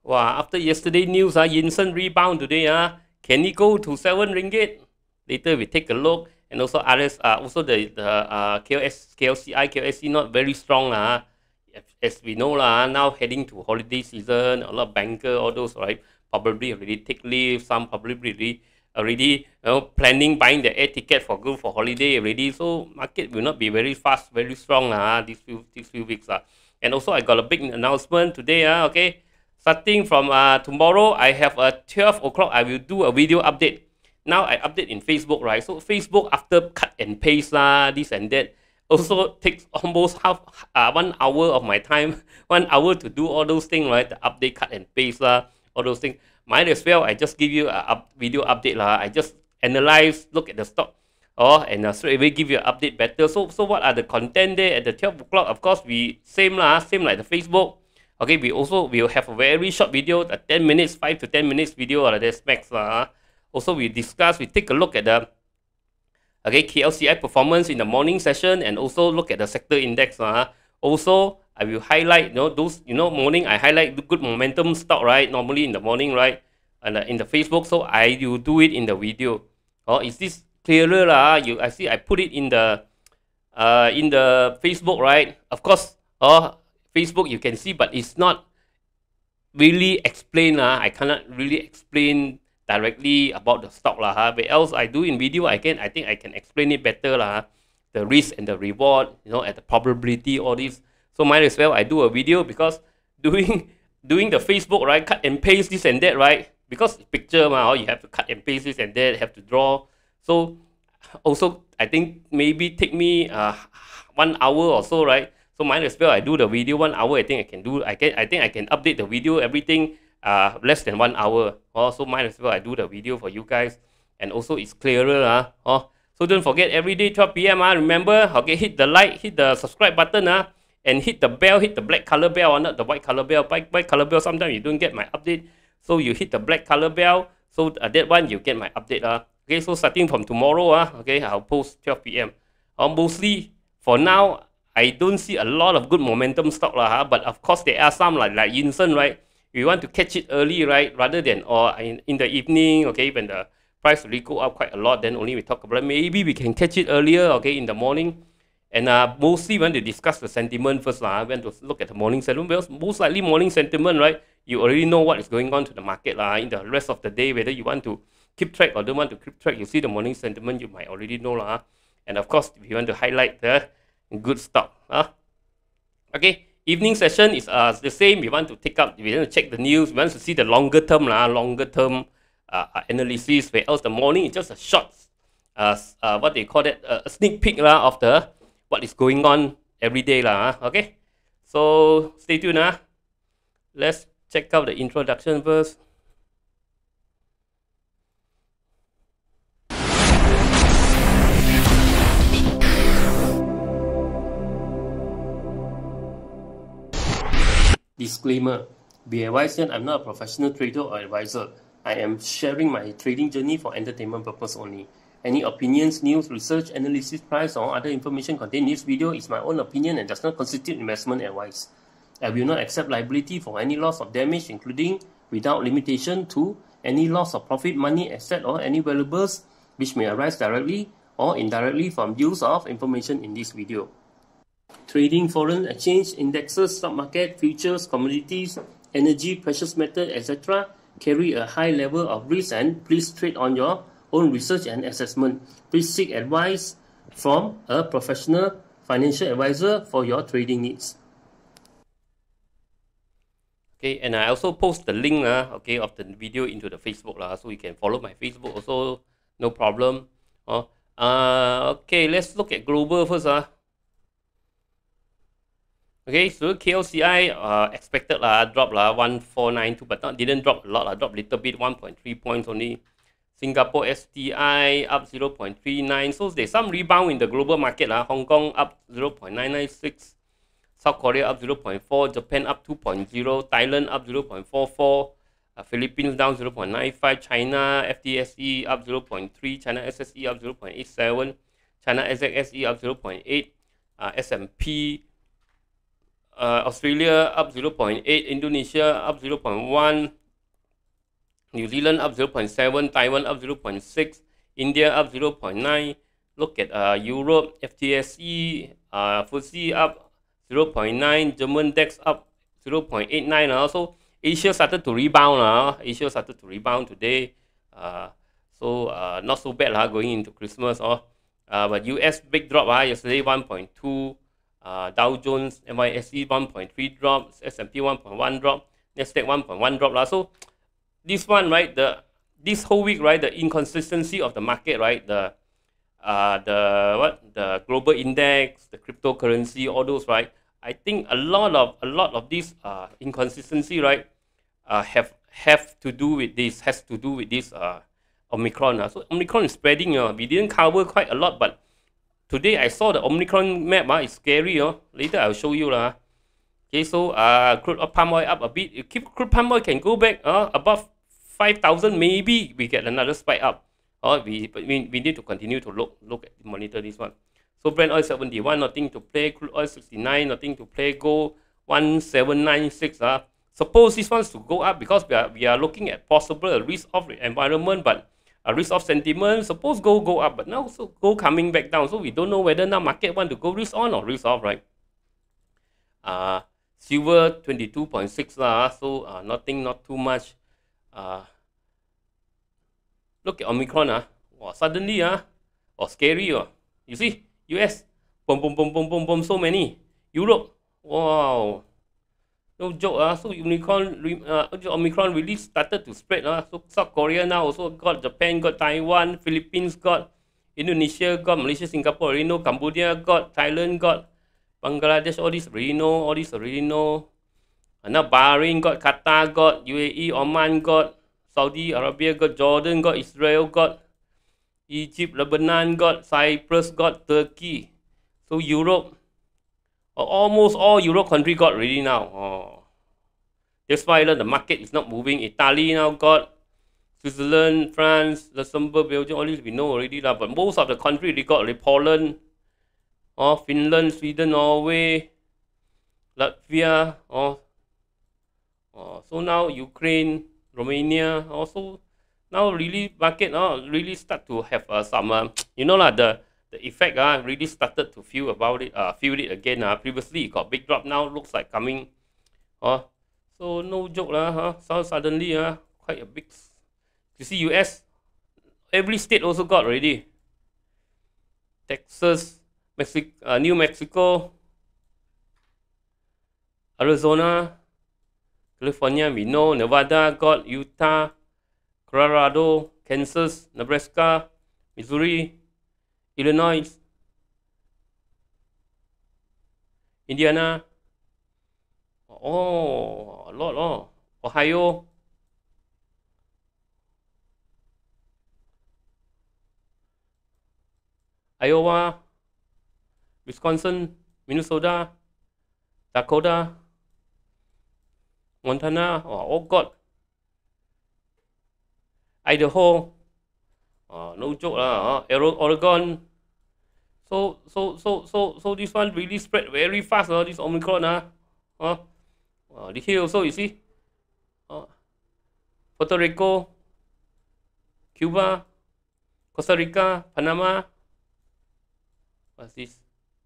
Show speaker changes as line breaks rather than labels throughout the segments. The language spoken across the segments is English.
Wow, after yesterday news, Yinsen rebound today. Can it go to 7 ringgit? Later we take a look. And also others, also the KLCI, KLSC not very strong. As we know, now heading to holiday season, a lot of banker, all those, right, probably already take leave. Some probably already planning buying the air ticket for go for holiday already. So market will not be very fast, very strong these few weeks. And also I got a big announcement today. Okay. Starting from tomorrow, I have a 12 o'clock. I will do a video update. Now I update in Facebook, right? So Facebook after cut and paste this and that, also takes almost 1 hour of my time, 1 hour to do all those things, right? The update, cut and paste all those things. Might as well I just give you a video update I just analyze, look at the stock, and straight away give you an update better. So what are the content there at the 12 o'clock? Of course, we same like the Facebook. Okay, we will have a very short video, a 10 minutes, 5 to 10 minutes video, that's max. Also, we take a look at the KLCI performance in the morning session, and also look at the sector index. Also, I will highlight, those, morning I highlight the good momentum stock, right? Normally in the morning, right? And in the Facebook, so I will do it in the video. Is this clearer? I see I put it in the Facebook, right? Of course, Facebook you can see, but it's not really explain. I cannot really explain directly about the stock but else I do in video, I think I can explain it better the risk and the reward, at the probability, all this. So might as well I do a video, because doing the Facebook, right, cut and paste this and that, right, because picture you have to cut and paste this and that, have to draw. So also I think maybe take me 1 hour or so, right? So might as well I do the video 1 hour. I think I can update the video, everything less than 1 hour. So might as well I do the video for you guys, and also it's clearer. So don't forget, every day 12 p.m. Remember, okay, hit the like, hit the subscribe button and hit the bell, hit the black color bell, not the white color bell. White color bell, sometimes you don't get my update, so you hit the black color bell, so that one you get my update. Okay, so starting from tomorrow, okay, I'll post 12 p.m. Mostly for now, I don't see a lot of good momentum stock but of course there are some like Yinsen, right? We want to catch it early, right? Rather than in the evening, okay, when the price really go up quite a lot, then only we talk about it. Maybe we can catch it earlier, okay, in the morning. And mostly when to discuss the sentiment first, when to look at the morning sentiment. Well, most likely morning sentiment, right? You already know what is going on to the market in the rest of the day, whether you want to keep track or don't want to keep track. You see the morning sentiment, you might already know And of course, if you want to highlight the good stock. Okay, evening session is the same. We want to check the news. We want to see the longer term analysis. Where else the morning is just a short, what they call it, a sneak peek of the what is going on every day Okay, so stay tuned. Let's check out the introduction first. Disclaimer: be advised that I'm not a professional trader or advisor. I am sharing my trading journey for entertainment purpose only. Any opinions, news, research, analysis, price, or other information contained in this video is my own opinion and does not constitute investment advice. I will not accept liability for any loss or damage, including, without limitation to, any loss of profit, money, asset, or any valuables which may arise directly or indirectly from use of information in this video. Trading foreign exchange, indexes, stock market, futures, commodities, energy, precious metal, etc. carry a high level of risk, and please trade on your own research and assessment. Please seek advice from a professional financial advisor for your trading needs. Okay, and I also post the link of the video into the Facebook so you can follow my Facebook also, no problem. Okay, let's look at global first. Okay, so KLCI expected drop 1492, but didn't drop a lot, dropped a little bit, 1.3 points only. Singapore STI up 0.39, so there's some rebound in the global market. Hong Kong up 0.996, South Korea up 0.4, Japan up 2.0, Thailand up 0.44, Philippines down 0.95, China FTSE up 0.3, China SSE up 0.87, China SXSE up 0.8, S&P Australia up 0.8, Indonesia up 0.1, New Zealand up 0.7, Taiwan up 0.6, India up 0.9. Look at Europe, FTSE, FTSE up 0.9, German DAX up 0.89. Also, Asia started to rebound. Asia started to rebound today. Not so bad going into Christmas. But US big drop yesterday, 1.2. Dow Jones, NYSE 1.3 drop, S&P 1.1 drop, Nasdaq 1.1 drop. So this one, right, this whole week, right, the inconsistency of the market, right, the global index, the cryptocurrency, all those, right, I think a lot of this inconsistency, right, has to do with this Omicron. So Omicron is spreading. We didn't cover quite a lot, but today I saw the Omicron map. It's scary. Later I'll show you. Okay, so crude palm oil up a bit. Crude palm oil can go back above 5,000. Maybe we get another spike up. We need to continue to monitor this one. So Brent oil 71, nothing to play. Crude oil 69, nothing to play. Gold 1796. Suppose this one's to go up because we are looking at possible risk-off environment, but a risk-off sentiment. Suppose gold go up, but now so gold coming back down. So we don't know whether now market want to go risk-on or risk-off, right? Silver 22.6 so nothing, not too much. Look at Omicron. Suddenly scary. You see, US, boom, boom, boom, boom, boom, boom, so many. Europe, wow, no joke. So Omicron really started to spread. So South Korea now also got, Japan got, Taiwan, Philippines got, Indonesia got, Malaysia, Singapore already know, Cambodia got, Thailand got, Bangladesh, all this already know, And now Bahrain got, Qatar got, UAE, Oman got, Saudi Arabia got, Jordan got, Israel got, Egypt, Lebanon got, Cyprus got, Turkey. So Europe, almost all Europe country got already now. That's why the market is not moving. Italy now got, Switzerland, France, Luxembourg, Belgium, all this we know already. But most of the country they got, like Poland, Finland, Sweden, Norway, Latvia. So now Ukraine, Romania also. Now really market really start to have some the effect really started to feel it again. Previously it got big drop, now looks like coming. So no joke so suddenly quite a big. You see US, every state also got already. Texas, New Mexico, Arizona, California, we know, Nevada got, Utah, Colorado, Kansas, Nebraska, Missouri, Illinois, Indiana, a lot, Ohio, Iowa, Wisconsin, Minnesota, Dakota, Montana, all got. Idaho, no joke Oregon. So this one really spread very fast. This Omicron. Here also you see, Puerto Rico, Cuba, Costa Rica, Panama. What's this?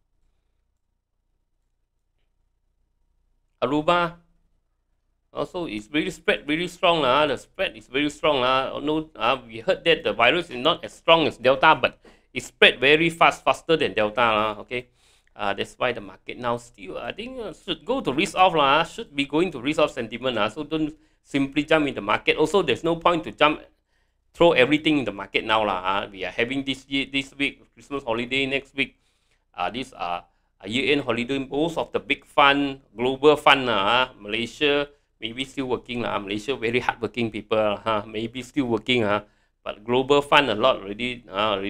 Aruba. Also, it's really spread really strong. The spread is very strong. We heard that the virus is not as strong as Delta, but it spread very faster than Delta. Okay, that's why the market now still, I think, should go to risk off. Should be going to risk off sentiment. So don't simply jump in the market. Also, there's no point to throw everything in the market now. We are having this week, Christmas holiday, next week. This year-end holiday, most of the big fund, global fund, Malaysia, maybe still working. Malaysia, very hardworking people. Maybe still working. But global fund a lot already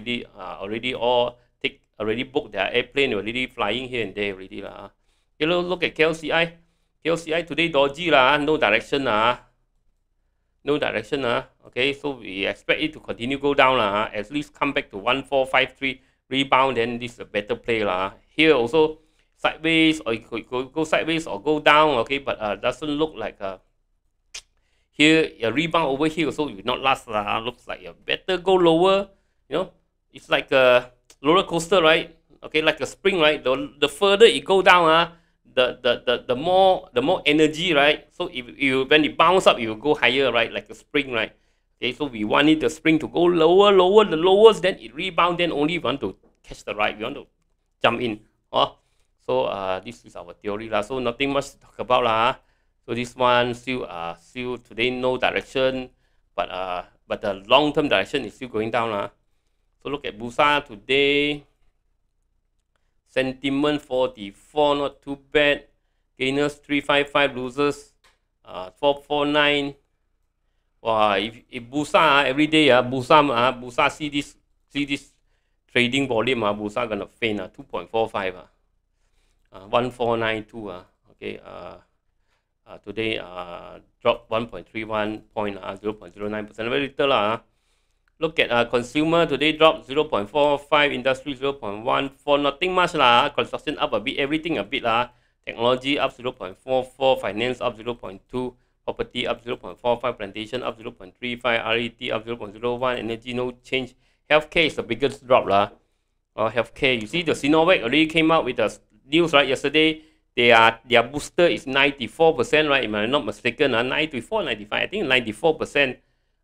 already booked their airplane, already flying here and there already. Look at KLCI. KLCI today dodgy no direction. No direction. Okay, so we expect it to continue go down. At least come back to 1453 rebound, then this is a better play. Here also sideways, or it could go sideways or go down, okay, but doesn't look like here a rebound over here also will not last. Looks like you better go lower. You know, it's like a roller coaster, right? Okay, like a spring, right? The further it go down, the more energy, right? So if you when it bounce up, it will go higher, right? Like a spring, right? Okay, so we want the spring to go lower, lower, the lowest, then it rebound, then only we want to catch the ride, we want to jump in. So this is our theory lah. So nothing much to talk about lah. So this one still today no direction, but the long term direction is still going down lah. So look at Bursa today. Sentiment 44, not too bad. Gainers 355, losers 449. Wow, if Bursa every day Bursa see this trading volume Bursa gonna faint 2.45 1492 okay. Today dropped 1.31 point 0.09%, very little lah. Look at consumer today dropped 0.45, industry 0.14, nothing much lah. Construction up a bit, everything a bit lah. Technology up 0.44, finance up 0.2, property up 0.45, plantation up 0.35, RET up 0.01, energy no change. Healthcare is the biggest drop lah. Healthcare, you see the Sinovac already came out with the news right yesterday. Their booster is 94%, right? If I'm not mistaken, 94, 95, I think 94%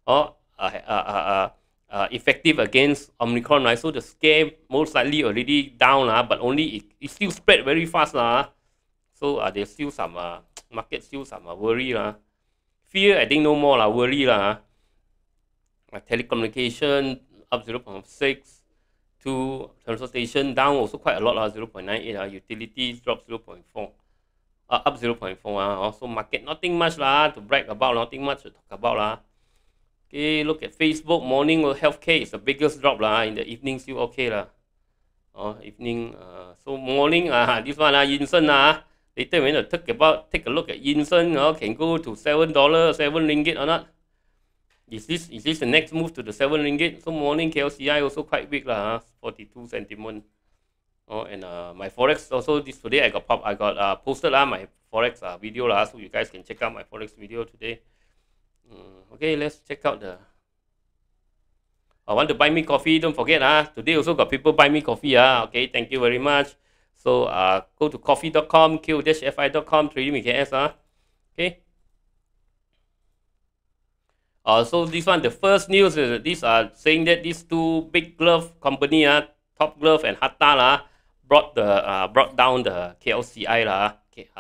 effective against Omicron, right? So the scare most likely already down, but only it still spread very fast. So there's still some market still some worry. Fear, I think no more worry. Telecommunication up 0.6. To transportation down also quite a lot 0.98. Utilities drop 0.4, up 0.4. Also market nothing much to brag about, nothing much to talk about. Okay, look at Facebook. Morning healthcare is the biggest drop in the evening still okay evening. So morning this one Yinsen later we're gonna take a look at Yinsen. Can go to $7, 7 ringgit or not. Is this the next move to the 7 ringgit? So morning KLCI also quite big 42 sentiment. And my forex also today I got posted my forex video so you guys can check out my forex video today. Okay, let's check out the. I want to buy me coffee. Don't forget today also got people buy me coffee. Okay, thank you very much. So go to coffee.com, q-fi.com, trading with KS. Okay. So this one, the first news is these are saying that these two big glove company, Top Glove and Hatta brought down the KLCI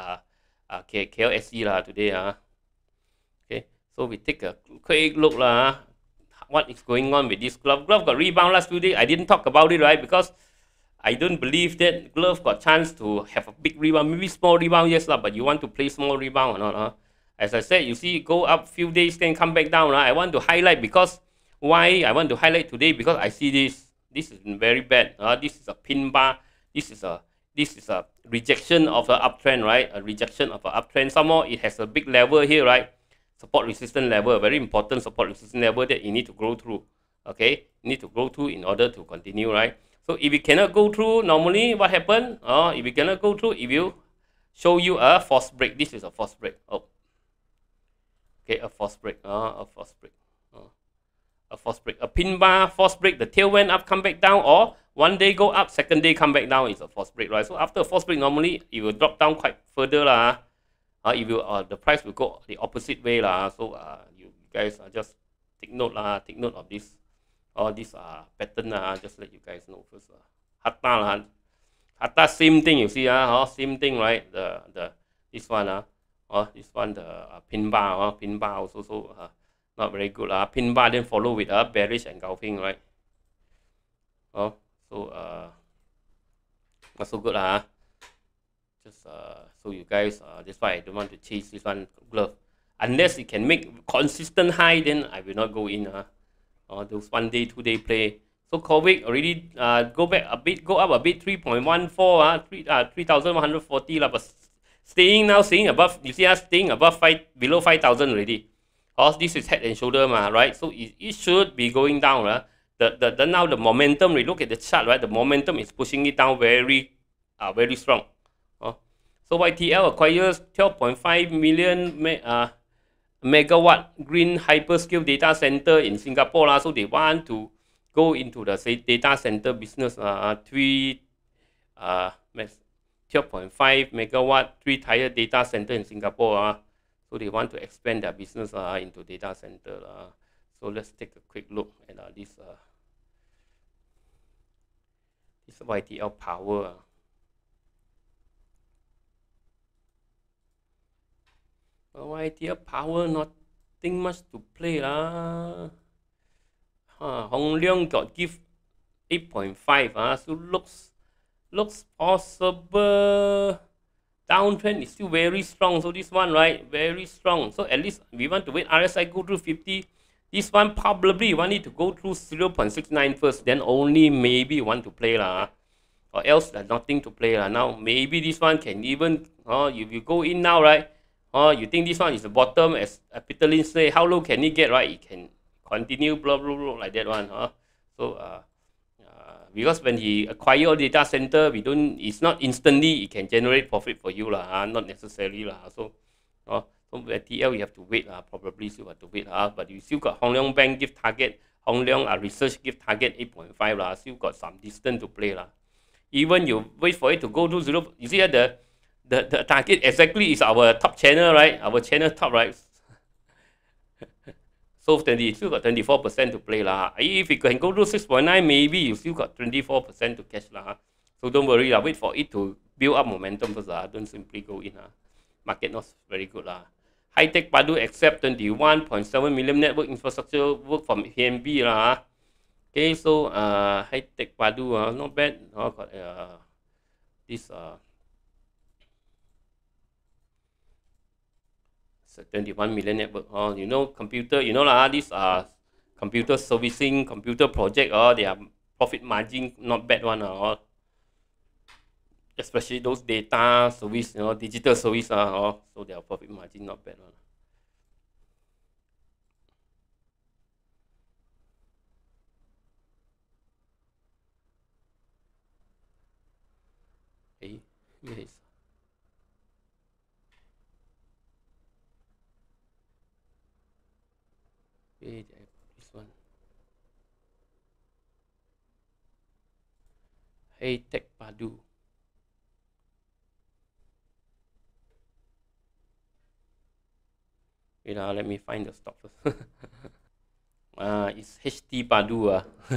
KLSE today. Okay, so we take a quick look what is going on with this glove. Glove got rebound last 2 days. I didn't talk about it because I don't believe that glove got chance to have a big rebound. Maybe small rebound, yes but you want to play small rebound or not? As I said, you see, go up few days, then come back down. I want to highlight because why I want to highlight today, because I see this is very bad. This is a pin bar. This is a rejection of an uptrend, right? A rejection of an uptrend. Some more, it has a big level here, right? Support resistance level, a very important support resistance level that you need to go through. Okay, you need to go through in order to continue, right? So if you cannot go through, normally what happen? If you cannot go through, it will show you a false break. This is a false break. Okay, a false break. A false break. A false break. A pin bar, false break. The tail went up, come back down, or one day go up, second day come back down is a false break, right? So after a false break, normally it will drop down quite further the price will go the opposite way So you guys just take note of this. All this pattern just let you guys know first. Hatta same thing, you see same thing, right? This one this one the pin bar also not very good pin bar then follow with bearish engulfing, right? So not so good just so you guys that's why I don't want to chase this one glove unless it can make consistent high, then I will not go in those 1 day 2 day play. So COVID already go up a bit 3.14 3,140 but staying above, you see staying above below 5,000 already. Because this is head and shoulder right? So it should be going down. Now the momentum, we look at the chart, right? The momentum is pushing it down very strong. So YTL acquires 12.5 million megawatt green hyperscale data center in Singapore lah. So they want to go into the data center business. 12.5 megawatt 3-tier data center in Singapore. So they want to expand their business into data center. So let's take a quick look at this YTL Power. YTL Power, nothing much to play lah. Hong Leong got give 8.5. So looks possible. Downtrend is still very strong. So this one, right, very strong. So at least we want to wait RSI go through 50. This one probably you want it to go through 0.69 first. Then only maybe you want to play lah. Or else there's nothing to play lah. Now maybe this one can even, if you go in now, right, you think this one is the bottom, as Peter Lin say, how low can it get, right? It can continue blah blah blah like that one. So because when he acquire data center, it's not instantly it can generate profit for you lah. Not necessarily lah. So at TL you have to wait lah. Probably still have to wait lah. But you still got Hong Leong Bank give target, Hong Leong Research give target 8.5 lah. Still got some distance to play lah. Even you wait for it to go to 0, you see the target exactly is our top channel, right? Our channel top, right? So still got 24% to play lah. If it can go to 6.9, maybe you still got 24% to catch lah. So don't worry lah. Wait for it to build up momentum first lah. Don't simply go in lah. Market not very good lah. High-Tech Padu accept 21.7 million network infrastructure work from PNB lah. Okay, so High-Tech Padu not bad. Got this 21 million network. You know, computer, you know lah, these are computer servicing, computer project, their profit margin not bad one. Especially those data service, digital service, so their profit margin not bad one. Okay, yes. Okay, this one. High-Tech Padu. Wait, let me find the stock first. It's HT Padu.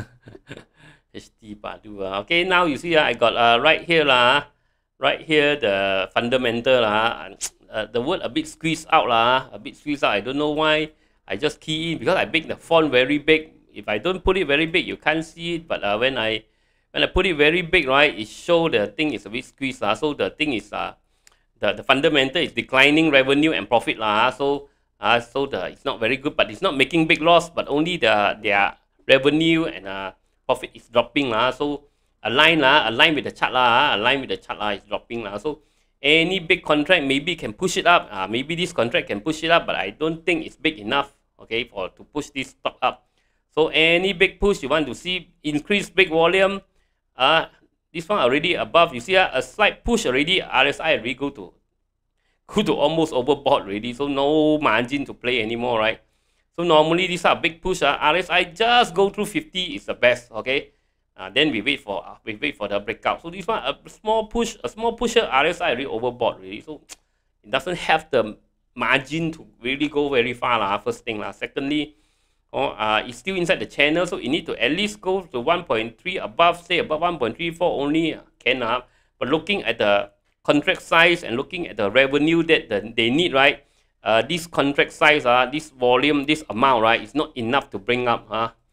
HT Padu. Okay, now you see I got right here right here the fundamental the word a bit squeezed out a bit squeezed out. I don't know why. I just key in because I make the font very big. If I don't put it very big, you can't see it. But when I put it very big, right, it show the thing is a bit squeezed. So the thing is the fundamental is declining revenue and profit So it's not very good, but it's not making big loss. But only their revenue and profit is dropping So align with the chart align with the chart is dropping So any big contract maybe can push it up. Maybe this contract can push it up, but I don't think it's big enough. Okay, to push this stock up. So any big push you want to see increase big volume. This one already above. You see a slight push already. RSI already go to almost overbought already. So no margin to play anymore, right? So normally these are big push. RSI just go through 50 is the best. Okay. Then we wait for the breakout. So this one a small pusher RSI already overbought already. So it doesn't have the margin to really go very far first thing Secondly, it's still inside the channel, so you need to at least go to 1.3 above, say above 1.34 only can but looking at the contract size and looking at the revenue that they need, right, this contract size this volume, this amount, right, is not enough to bring up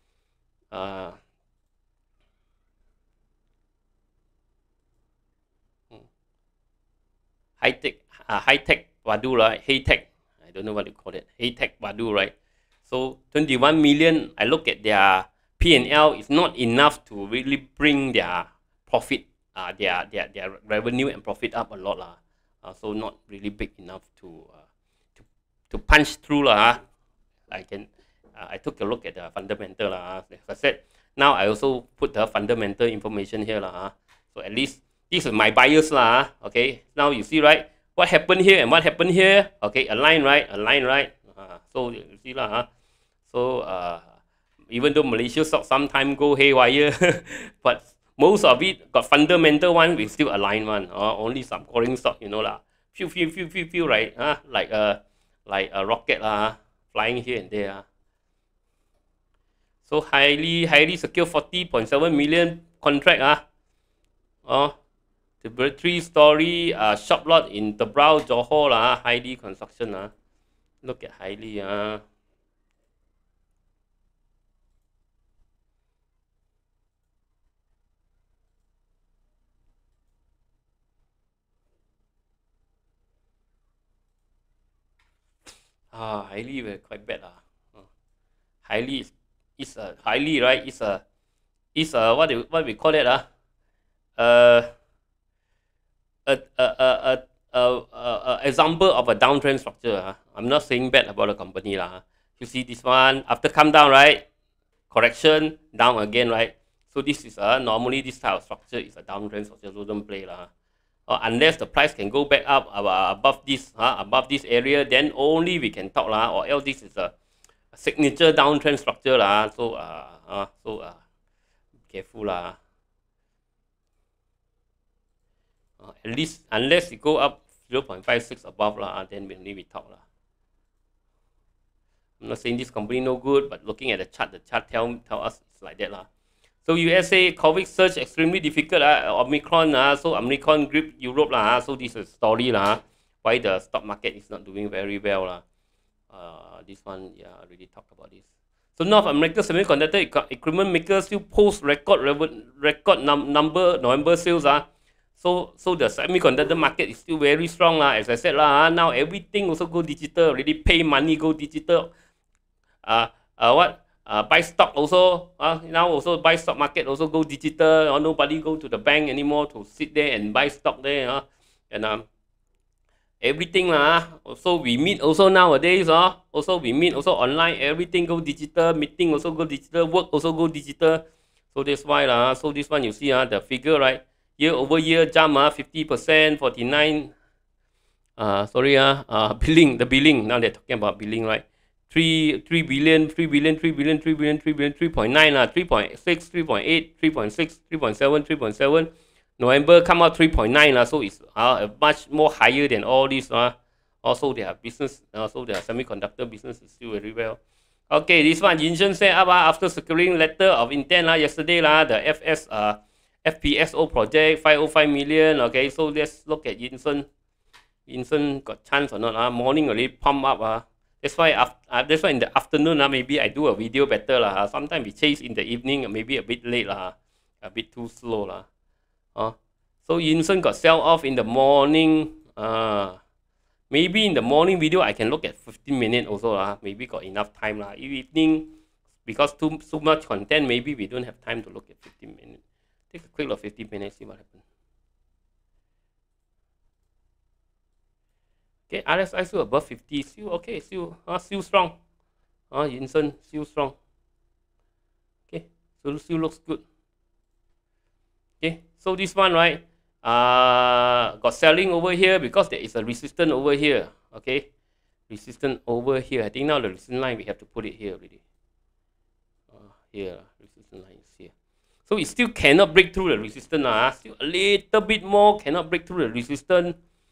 High-Tech Padu, right? High-Tech, I don't know what you call it. High-Tech Padu, right? So 21 million, I look at their P&L, it's not enough to really bring their profit, their revenue and profit up a lot so not really big enough to punch through I took a look at the fundamental as I said. Now I also put the fundamental information here so at least This is my bias lah. Okay, now you see right, what happened here and what happened here. Okay, align right, align right. So you see lah. So even though Malaysia stock sometime go haywire, but most of it got fundamental one, we still align one. Only some boring stock, you know lah. Few right? Like a rocket lah, flying here and there. So highly secure 40.7 million contract. The 3-story shop lot in Tebrau, Johor lah, Highly Construction. Look at Highly. Highly were quite bad. Highly is Highly right. Is a what we call it example of a downtrend structure. I'm not saying bad about the company lah. You see this one after come down right, correction down again right. So this is normally this type of structure is a downtrend structure, so don't play lah. Unless the price can go back up above this area, then only we can talk lah. Or else this is a signature downtrend structure lah. So careful lah. At least unless it go up 0.56 above lah, then we talk lah. I'm not saying this company no good, but looking at the chart tell us it's like that lah. So USA COVID surge extremely difficult. Omicron so Omicron grip Europe lah. So this is a story lah. Why the stock market is not doing very well lah. This one, yeah, I already talked about this. So North American semiconductor equipment makers still post record number November sales So the semiconductor market is still very strong lah. As I said lah, now everything also go digital. Already pay money go digital. Buy stock also. Now also buy stock market also go digital. Nobody go to the bank anymore to sit there and buy stock there. And everything lah. Also we meet also nowadays. Also we meet also online. Everything go digital. Meeting also go digital. Work also go digital. So that's why lah. So this one you see the figure right. Year over year jump 50%, 49. Billing, the billing. Now they're talking about billing, right? 3 billion, 3.9, 3.6, 3.8, 3.6, 3.7, 3.7. November come out 3.9 so it's much more higher than all this. Also their business, also their semiconductor business is still very well. Okay, this one Yinsen set up after securing letter of intent yesterday the FPSO project 505 million. Okay, so let's look at Yinsen. Yinsen got chance or not? Morning already pump up. That's why in the afternoon maybe I do a video better Sometimes we chase in the evening, maybe a bit late a bit too slow So Yinsen got sell off in the morning. Maybe in the morning video I can look at 15 minutes also Maybe got enough time Evening, because too much content, maybe we don't have time to look at 15 minutes. Take a quick look 15 minutes, see what happens. Okay, RSI still above 50, still okay, still strong. Yinsen still strong. Okay, so still looks good. Okay, so this one right, got selling over here because there is a resistance over here. Okay, resistance over here. I think now the resistance line we have to put it here already. Here, resistance line is here. So it still cannot break through the resistance. Still a little bit more cannot break through the resistance.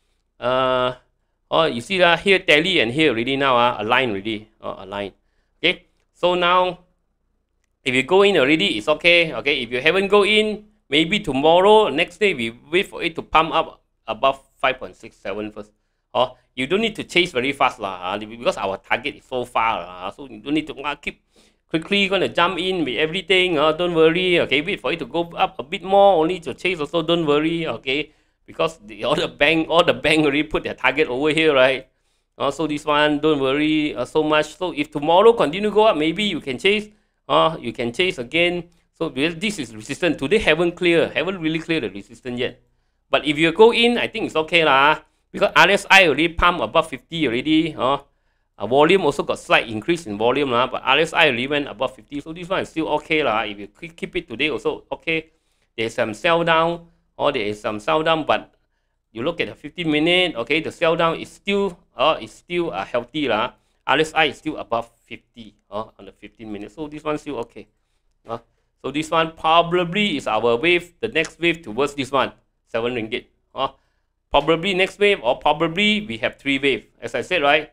You see here tally and here already now align already. Align. Okay. So now if you go in already, it's okay. Okay. If you haven't go in, maybe tomorrow, next day we wait for it to pump up above 5.67 first. You don't need to chase very fast because our target is so far. So you don't need to keep quickly gonna jump in with everything. Don't worry. Okay, wait for it to go up a bit more. Only to chase also. Don't worry. Okay, because all the bank already put their target over here, right? So this one, don't worry so much. So if tomorrow continue go up, maybe you can chase. You can chase again. So this is resistance. Today haven't really cleared the resistance yet. But if you go in, I think it's okay because RSI already pumped above 50 already. Volume also got slight increase in volume but RSI already went above 50. So this one is still okay If you keep it today also okay. There's some sell down or there is some sell down, but you look at the 15-minute, okay, the sell down is still healthy lah. RSI is still above 50 on the 15 minutes, so this one still okay. So this one probably is our wave, the next wave towards this one, 7 ringgit. Probably next wave, or probably we have 3 wave. As I said, right?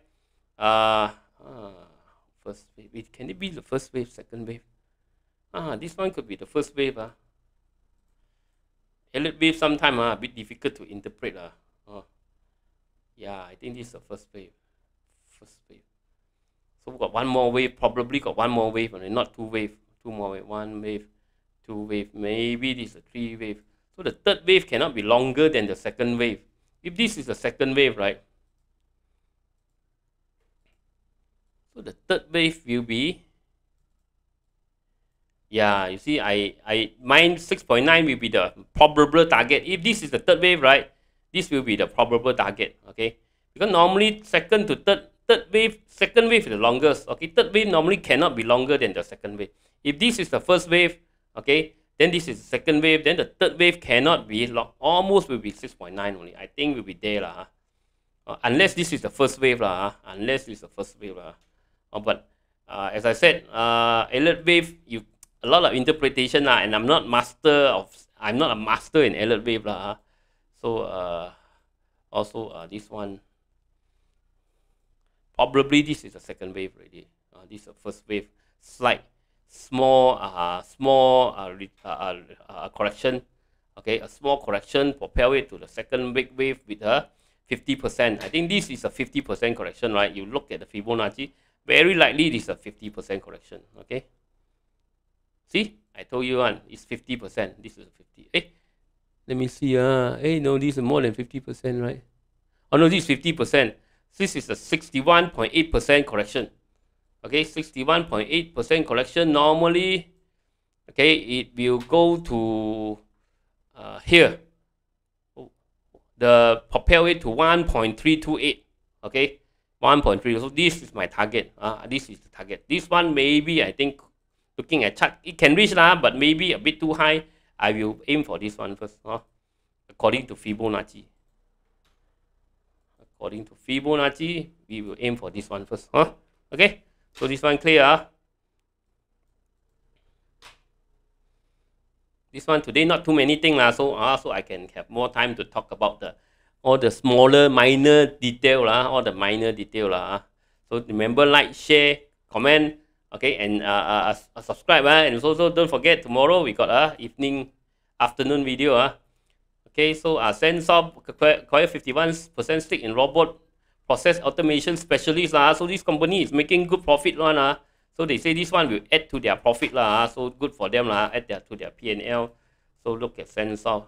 First wave. Can it be the first wave, second wave? This one could be the first wave. Elliott wave sometime a bit difficult to interpret. Yeah, I think this is the first wave. First wave. So we got one more wave, probably got one more wave, and not 2 wave. 2 more wave, 1 wave, 2 wave. Maybe this is a 3 wave. So the third wave cannot be longer than the second wave. If this is the second wave, right? So the third wave will be, yeah, you see, mine 6.9 will be the probable target. If this is the third wave, right, this will be the probable target, okay? Because normally second to third wave, second wave is the longest, okay? Third wave normally cannot be longer than the second wave. If this is the first wave, okay, then this is the second wave, then the third wave cannot be long, almost will be 6.9 only. I think will be there lah. Unless this is the first wave lah. Unless this is the first wave lah. But as I said, Elliott wave, a lot of interpretation lah, and I'm not a master in Elliott wave lah. So also this one, probably this is the second wave already. This is the first wave, slight small correction, okay, a small correction propel it to the second big wave with a 50%. I think this is a 50% correction, right? You look at the Fibonacci, very likely this is a 50% correction, okay? See, I told you one, it's 50%. This is 50. Hey, let me see. Hey, no, this is more than 50%, right? Oh no, this is 50%. This is a 61.8% correction. Okay, 61.8% correction. Normally, okay, it will go to here. The propel it to 1.328. Okay, 1.3. So this is my target. This is the target. This one maybe, I think, looking at chart, it can reach lah, but maybe a bit too high. I will aim for this one first. According to Fibonacci. According to Fibonacci, we will aim for this one first. Okay. So this one clear. This one today not too many things so I can have more time to talk about all the smaller minor detail all the minor detail So remember, like, share, comment, okay, and subscribe and also don't forget, tomorrow we got afternoon video Okay, so Sensoft acquired 51% stake in robot process automation specialist so this company is making good profit so they say this one will add to their profit so good for them add to their P&L. So look at Sensoft.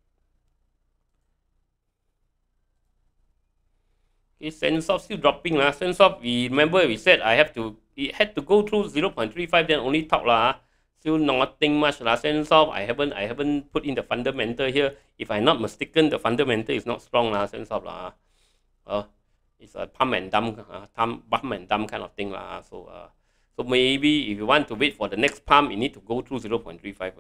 Okay, Sensoft still dropping Sensoft, we said it had to go through 0.35 then only talk still nothing much Sensoft, I haven't put in the fundamental here. If I'm not mistaken, the fundamental is not strong Sensoft it's a pump and dump kind of thing so maybe if you want to wait for the next pump, you need to go through 0.35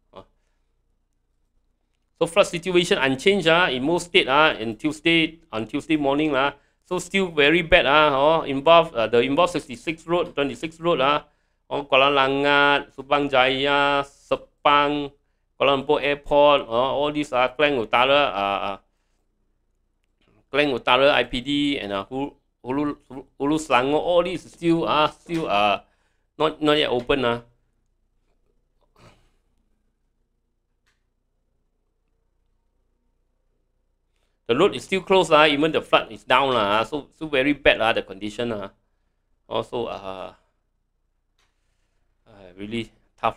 So flood situation unchanged in most states on Tuesday morning so still very bad involved 66 road, 26 road Kuala Langat, Subang Jaya, Sepang, Kuala Lumpur Airport, all these Klang Utara IPD and Hulu Selangor, all these still not yet open The road is still closed even the flood is down so very bad the condition also really tough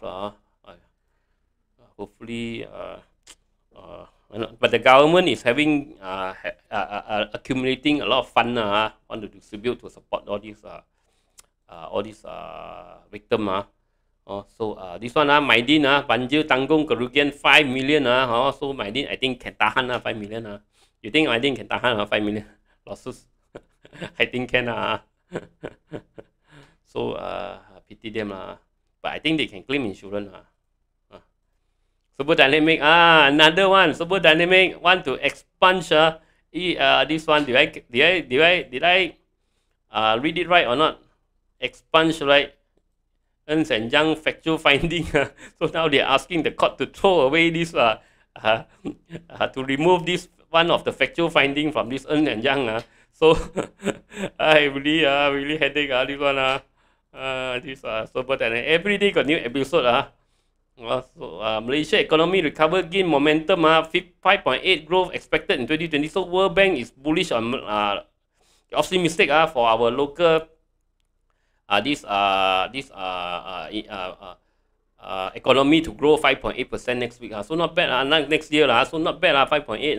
hopefully but the government is having accumulating a lot of fund want to distribute to support all these victim so this one Maidin banjir tanggung kerugian 5 million so Maidin I think can tahan 5 million You think Maidin can tahan 5 million losses? I think can so pity them but I think they can claim insurance Super Dynamic. Another one. Super Dynamic want to expunge. This one. Did I read it right or not? Expunge, right? Ernst and Young factual finding. So now they're asking the court to throw away this to remove this one of the factual finding from this Ernst and Young. So I really headache. This one. This Super Dynamic. Every day got new episode. Malaysia economy recover gain momentum. 5.8 growth expected in 2020. So World Bank is bullish on optimistic for our local economy to grow 5.8% next week. So not bad. Next year. So not bad. 5.8.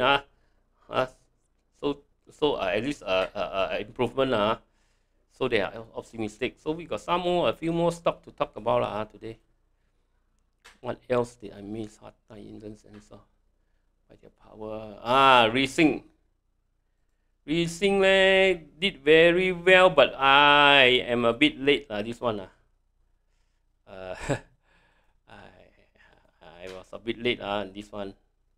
So at least improvement. So they are optimistic. So we got a few more stock to talk about today. What else did I miss? Hatta Indian sensor. By their power. Racing. Racing did very well, but I am a bit late. This one. I was a bit late. This one.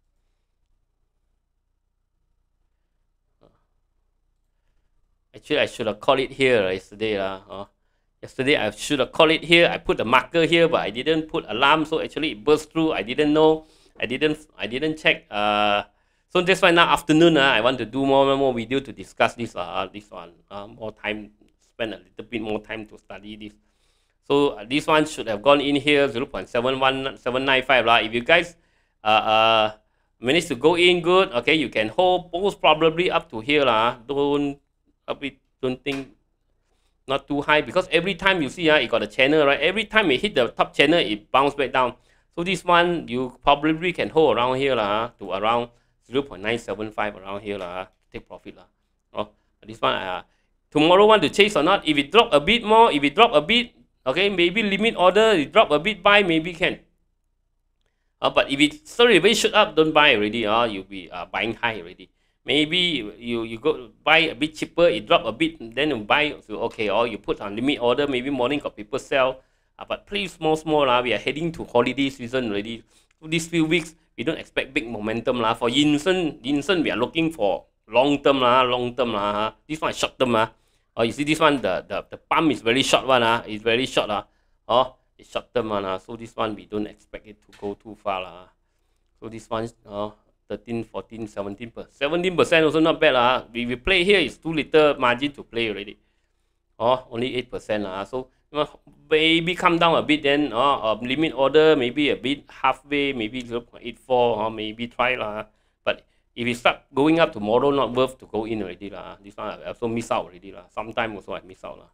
Actually, I should have called it here yesterday. Yesterday, I should have called it here. I put the marker here, but I didn't put alarm. So actually, it burst through. I didn't know. I didn't check. So that's why now afternoon, I want to do more video to discuss this. This one. More time. Spend a little bit more time to study this. So this one should have gone in here 0.71795. If you guys manage to go in, good. Okay, you can hold most probably up to here. Don't think not too high, because every time you see it got a channel, right? Every time it hit the top channel, it bounce back down. So this one you probably can hold around here to around 0.975 around here take profit this one tomorrow want to chase or not? If it drop a bit more, if it drop a bit, okay, maybe limit order. It drop a bit, buy, maybe can. But if it very shoot up, don't buy already. You'll be buying high already. Maybe you go buy a bit cheaper, it drop a bit, then you buy, okay, or you put on limit order, maybe morning got people sell. But please, small, we are heading to holiday season already. So these few weeks, we don't expect big momentum. For Yinsen, we are looking for long term. This one is short term. You see this one, the pump is very short one. It's very short. It's short term one. So this one, we don't expect it to go too far. So this one, 13, 14, 17%. 17% also not bad. We play here, is too little margin to play already. Only 8%. So maybe come down a bit, then limit order maybe a bit halfway, maybe 0.84, maybe try. But if it start going up tomorrow, not worth to go in already. This one I also miss out already. Sometime also I miss out.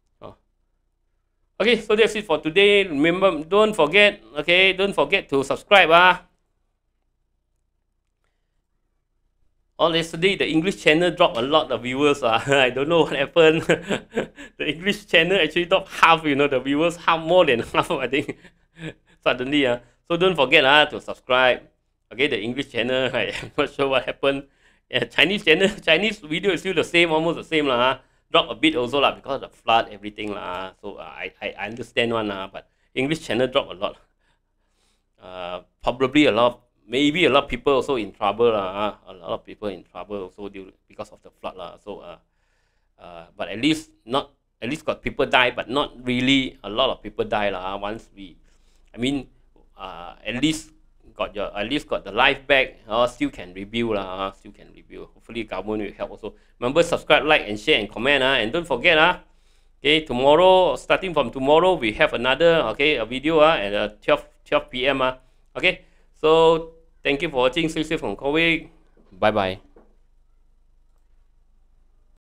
Okay, so that's it for today. Remember, don't forget to subscribe. Yesterday the English channel dropped a lot of viewers. I don't know what happened. The English channel actually dropped half. The viewers more than half. I think suddenly. So don't forget to subscribe. Okay, the English channel. I'm not sure what happened. Chinese channel, Chinese video is still the same, almost the same Drop a bit also because of the flood, everything So I understand one but English channel drop a lot. Probably maybe a lot of people also in trouble. A lot of people in trouble also because of the flood. So but at least got people die, but not really a lot of people die once at least got the life back. Still can rebuild. Hopefully government will help also. Remember, subscribe, like and share and comment. And don't forget okay, tomorrow, starting from tomorrow, we have another a video at 12 p.m. Okay, so thank you for watching. Stay safe from COVID. Bye bye.